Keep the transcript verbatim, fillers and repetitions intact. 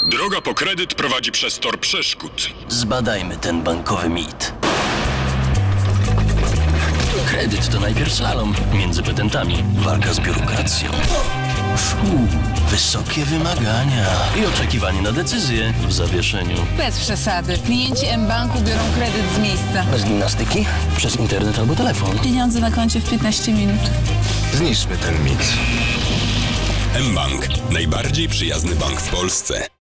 Droga po kredyt prowadzi przez tor przeszkód. Zbadajmy ten bankowy mit. Kredyt to najpierw slalom między petentami. Walka z biurokracją. Fuu, wysokie wymagania i oczekiwanie na decyzję w zawieszeniu. Bez przesady. Klienci mBanku biorą kredyt z miejsca. Bez gimnastyki? Przez internet albo telefon. Pieniądze na koncie w piętnaście minut. Zniszczmy ten mit. mBank. Najbardziej przyjazny bank w Polsce.